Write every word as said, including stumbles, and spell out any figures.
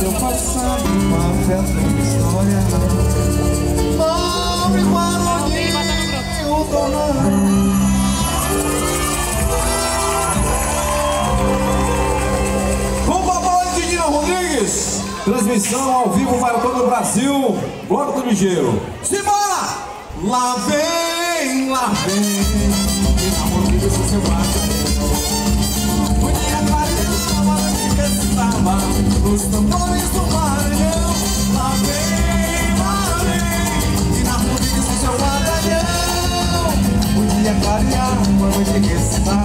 teu passado, uma festa de história. Não me guardo o dono. Transmissão ao vivo para todo o Brasil. Bloco do Ligeiro. Simbora! Lá vem, lá vem. E na música se seu o dia clareava, a música estava os tambores do Maranhão. Lá vem, lá vem. E na música se seu batalhão. O dia clareava, a música estava